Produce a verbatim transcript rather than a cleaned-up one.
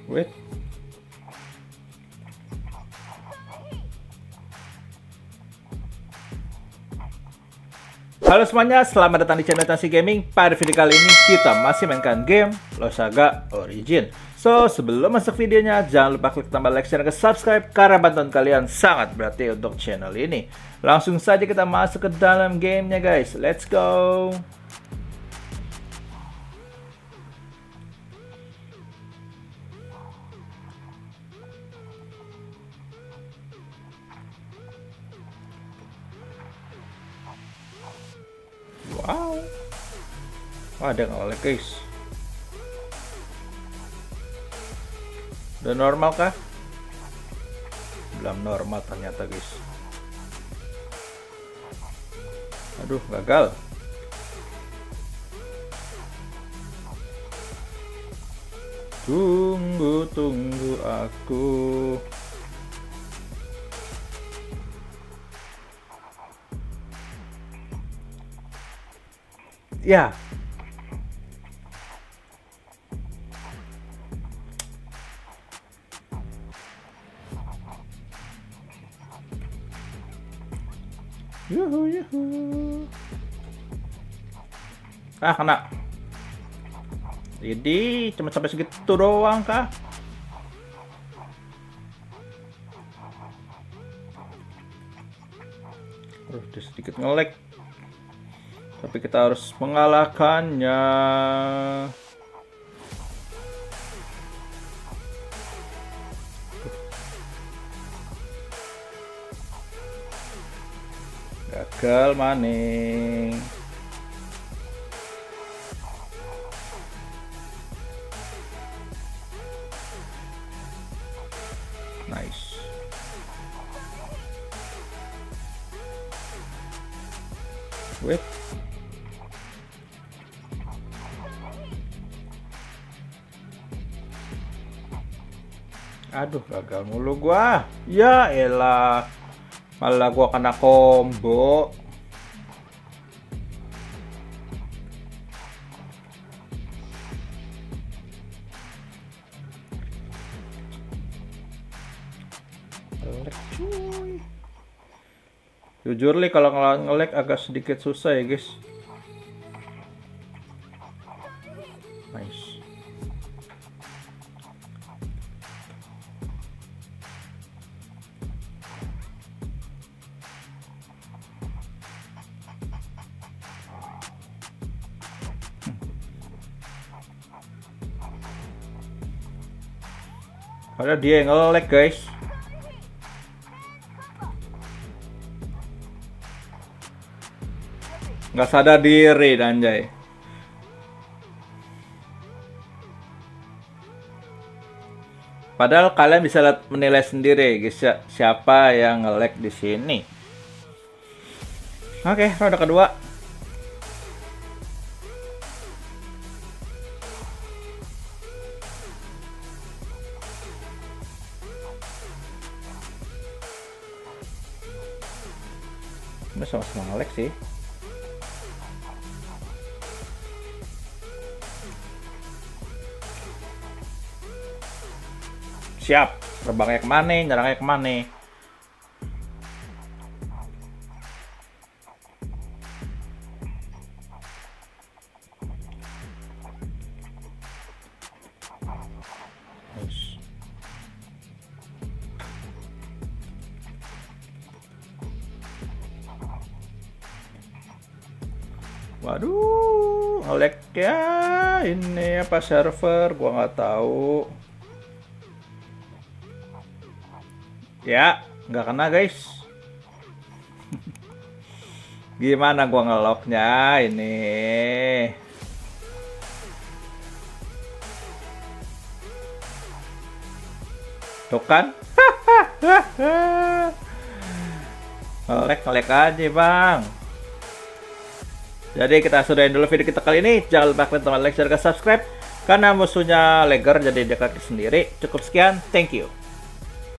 Wait. Halo semuanya, selamat datang di channel Tansi Gaming. Pada video kali ini kita masih mainkan game Losaga Origin. So, sebelum masuk videonya, jangan lupa klik tombol like, share, dan subscribe karena bantuan kalian sangat berarti untuk channel ini. Langsung saja kita masuk ke dalam gamenya guys. Let's go. Wow. Wah, ada nge-lag guys. Udah normal kah? Belum normal ternyata guys. Aduh, gagal. Tunggu, tunggu aku. Ya. Yuhu, yuhu. Ah, kena. Jadi cuma sampai segitu doang kah? Aduh, dia sedikit nge-lag. Tapi kita harus mengalahkannya. Gagal maning. Nice. Wait. Aduh, gagal mulu gua. Ya elah. Malah gua kena combo. Nge-lag cuy. Jujur nih kalau nge-lag agak sedikit susah ya guys. Nice. Padahal dia yang nge-lag guys. Nggak sadar diri anjay. Padahal kalian bisa menilai sendiri guys ya, siapa yang nge-lag di sini. Oke, ronde kedua. Ini sama-sama nge-lag sih. Siap, terbangnya kemana, nyerangnya kemana. Nice. Waduh, nge-lag ya. Ini apa server, gua nggak tahu. Ya, nggak kena guys. Gimana gua ngeloknya ini? Tuh kan? Ngelek ngelek aja bang. Jadi kita sudahin dulu video kita kali ini. Jangan lupa klik tombol like, share, dan subscribe. Karena musuhnya lagger jadi dia kaki sendiri. Cukup sekian, thank you.